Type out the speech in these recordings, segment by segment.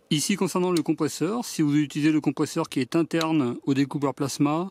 Ici concernant le compresseur, si vous utilisez le compresseur qui est interne au découpeur plasma.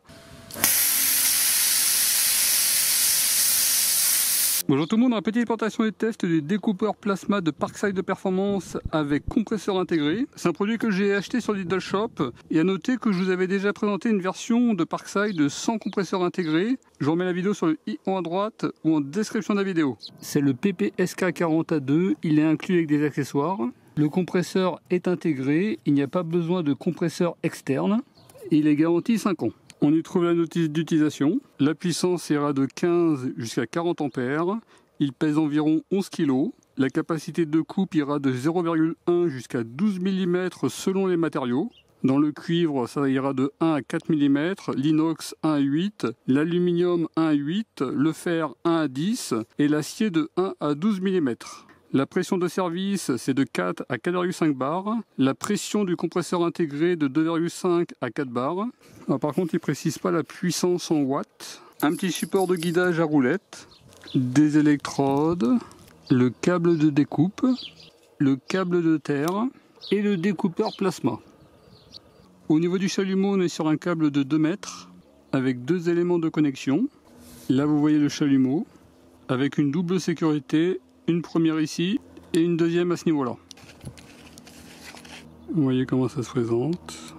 Bonjour tout le monde, dans la petite présentation des tests du découpeur plasma de Parkside Performance avec compresseur intégré. C'est un produit que j'ai acheté sur Lidl Shop et à noter que je vous avais déjà présenté une version de Parkside sans compresseur intégré. Je vous remets la vidéo sur le i en à droite ou en description de la vidéo. C'est le PPSK40A2, il est inclus avec des accessoires. Le compresseur est intégré, il n'y a pas besoin de compresseur externe et il est garanti 5 ans. On y trouve la notice d'utilisation. La puissance ira de 15 jusqu'à 40 ampères. Il pèse environ 11 kg. La capacité de coupe ira de 0,1 jusqu'à 12 mm selon les matériaux. Dans le cuivre, ça ira de 1 à 4 mm, l'inox 1 à 8, l'aluminium 1 à 8, le fer 1 à 10 et l'acier de 1 à 12 mm. La pression de service, c'est de 4 à 4,5 bars. La pression du compresseur intégré de 2,5 à 4 bars. Alors, par contre, il ne précise pas la puissance en watts. Un petit support de guidage à roulette. Des électrodes. Le câble de découpe. Le câble de terre. Et le découpeur plasma. Au niveau du chalumeau, on est sur un câble de 2 mètres. Avec 2 éléments de connexion. Là, vous voyez le chalumeau. Avec une double sécurité. Une première ici et une deuxième à ce niveau-là. Vous voyez comment ça se présente.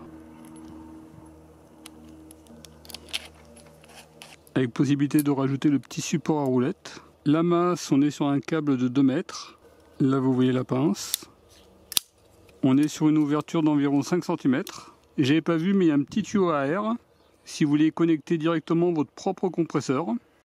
Avec possibilité de rajouter le petit support à roulette. La masse, on est sur un câble de 2 mètres. Là, vous voyez la pince. On est sur une ouverture d'environ 5 cm. J'avais pas vu, mais il y a un petit tuyau à air. Si vous voulez connecter directement votre propre compresseur.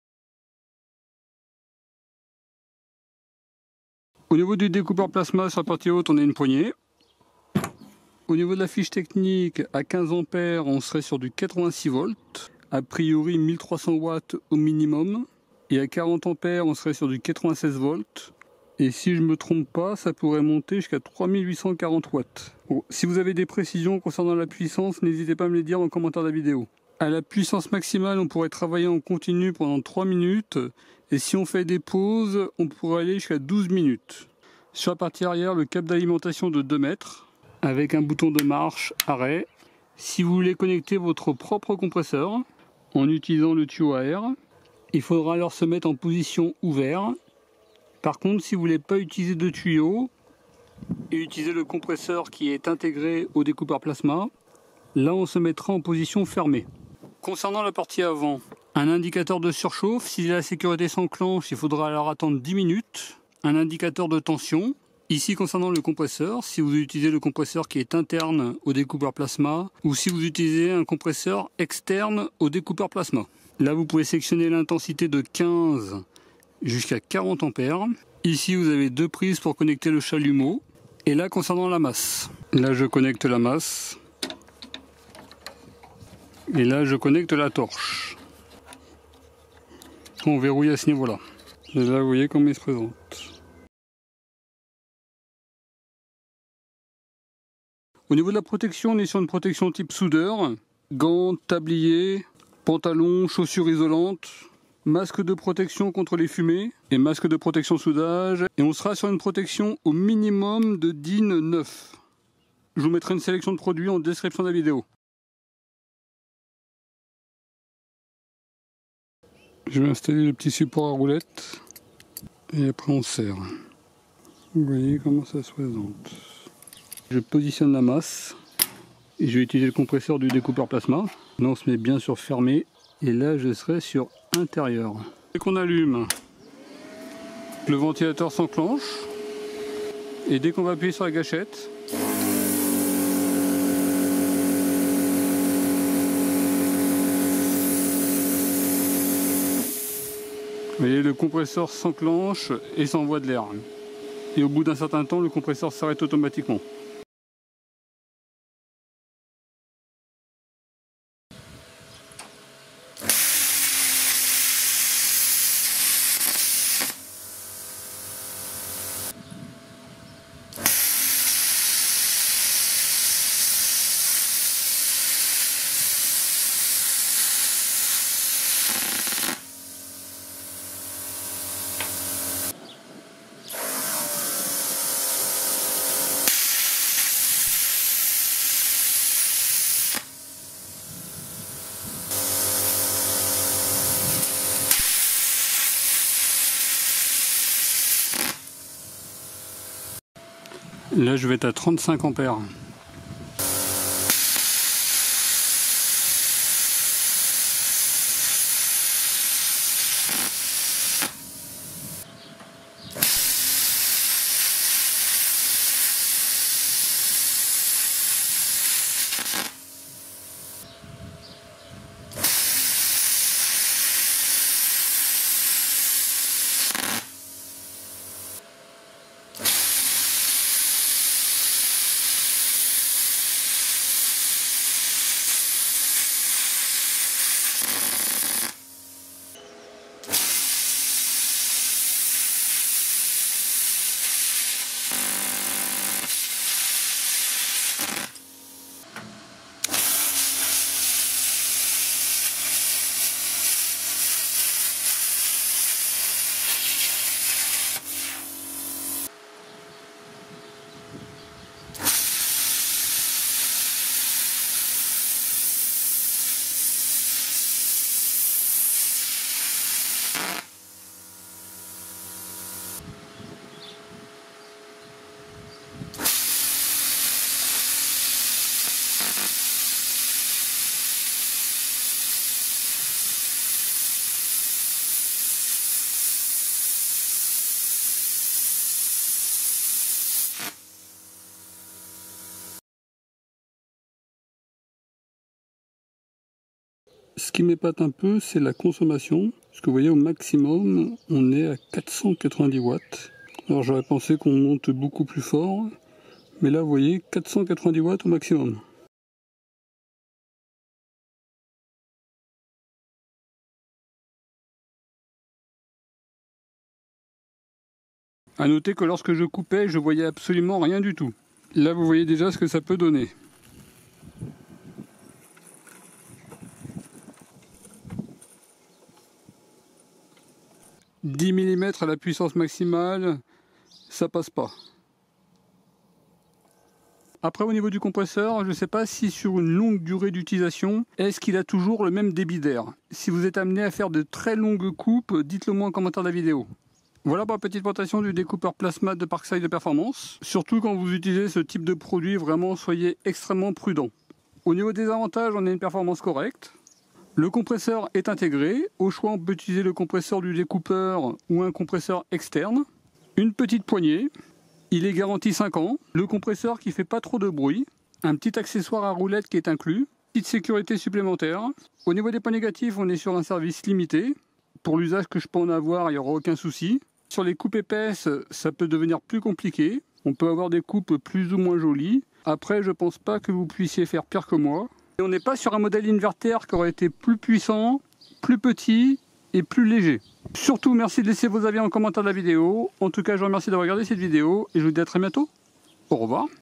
Au niveau du découpeur plasma, sur la partie haute, on a une poignée. Au niveau de la fiche technique, à 15 ampères, on serait sur du 86 volts. A priori, 1300 watts au minimum. Et à 40 ampères, on serait sur du 96 volts. Et si je ne me trompe pas, ça pourrait monter jusqu'à 3840 watts. Bon, si vous avez des précisions concernant la puissance, n'hésitez pas à me les dire en commentaire de la vidéo. À la puissance maximale, on pourrait travailler en continu pendant 3 minutes. Et si on fait des pauses, on pourrait aller jusqu'à 12 minutes. Sur la partie arrière, le câble d'alimentation de 2 mètres, avec un bouton de marche, arrêt. Si vous voulez connecter votre propre compresseur, en utilisant le tuyau à air, il faudra alors se mettre en position ouvert. Par contre, si vous ne voulez pas utiliser de tuyau, et utiliser le compresseur qui est intégré au découpeur plasma, là on se mettra en position fermée. Concernant la partie avant, un indicateur de surchauffe, si la sécurité s'enclenche, il faudra alors attendre 10 minutes. Un indicateur de tension. Ici concernant le compresseur, si vous utilisez le compresseur qui est interne au découpeur plasma, ou si vous utilisez un compresseur externe au découpeur plasma. Là vous pouvez sélectionner l'intensité de 15 jusqu'à 40 ampères. Ici vous avez 2 prises pour connecter le chalumeau. Et là concernant la masse, là je connecte la masse. Et là je connecte la torche. On verrouille à ce niveau-là. Et là vous voyez comment il se présente. Au niveau de la protection, on est sur une protection type soudeur. Gants, tabliers, pantalons, chaussures isolantes, masque de protection contre les fumées et masque de protection soudage. Et on sera sur une protection au minimum de DIN 9. Je vous mettrai une sélection de produits en description de la vidéo. Je vais installer le petit support à roulette et après on serre. Vous voyez comment ça se présente. Je positionne la masse et je vais utiliser le compresseur du découpeur plasma. Là on se met bien sur fermé et là je serai sur intérieur. Dès qu'on allume, le ventilateur s'enclenche et dès qu'on va appuyer sur la gâchette, vous voyez, le compresseur s'enclenche et s'envoie de l'air. Et au bout d'un certain temps, le compresseur s'arrête automatiquement. Là je vais être à 35 ampères. Ce qui m'épate un peu, c'est la consommation. Parce que vous voyez, au maximum, on est à 490 watts. Alors j'aurais pensé qu'on monte beaucoup plus fort. Mais là, vous voyez, 490 watts au maximum. A noter que lorsque je coupais, je voyais absolument rien du tout. Là, vous voyez déjà ce que ça peut donner. « 10 mm à la puissance maximale, ça passe pas. » Après, au niveau du compresseur, je ne sais pas si sur une longue durée d'utilisation, est-ce qu'il a toujours le même débit d'air. Si vous êtes amené à faire de très longues coupes, dites-le moi en commentaire de la vidéo. Voilà pour la petite présentation du découpeur plasma de Parkside de Performance. Surtout quand vous utilisez ce type de produit, vraiment soyez extrêmement prudent. Au niveau des avantages, on a une performance correcte. Le compresseur est intégré. Au choix, on peut utiliser le compresseur du découpeur ou un compresseur externe. Une petite poignée. Il est garanti 5 ans. Le compresseur qui fait pas trop de bruit. Un petit accessoire à roulette qui est inclus. Petite sécurité supplémentaire. Au niveau des points négatifs, on est sur un service limité. Pour l'usage que je peux en avoir, il n'y aura aucun souci. Sur les coupes épaisses, ça peut devenir plus compliqué. On peut avoir des coupes plus ou moins jolies. Après, je pense pas que vous puissiez faire pire que moi. Et on n'est pas sur un modèle inverter qui aurait été plus puissant, plus petit et plus léger. Surtout, merci de laisser vos avis en commentaire de la vidéo. En tout cas, je vous remercie d'avoir regardé cette vidéo et je vous dis à très bientôt. Au revoir.